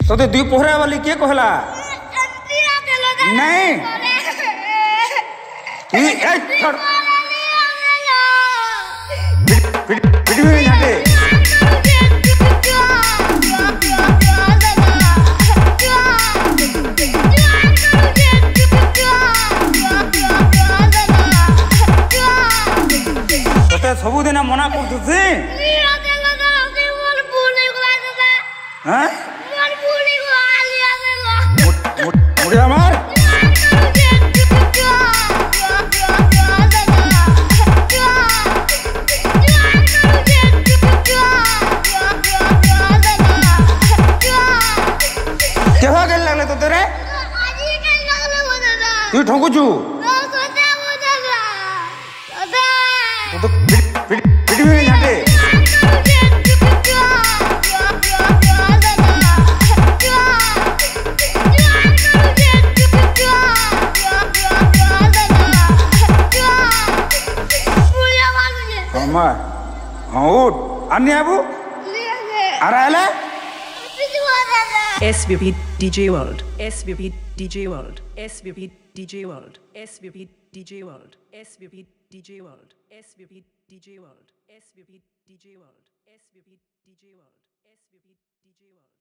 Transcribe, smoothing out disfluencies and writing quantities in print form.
तोते दुई पोहरा वाली के कहला नहीं छोड़ वीडियो में झाटे तोते सबुदिन मना करथुसी हां मुड़िया मार केवा गेल लागले तो तेरे तू ठोकुचू तो वीडियो में झाटे हाँ उठ अन्य Abu आराले SVP DJ World, SVP DJ World, SVP DJ World, SVP DJ World, SVP DJ World, SVP DJ World, SVP DJ World, SVP DJ World, SVP DJ World.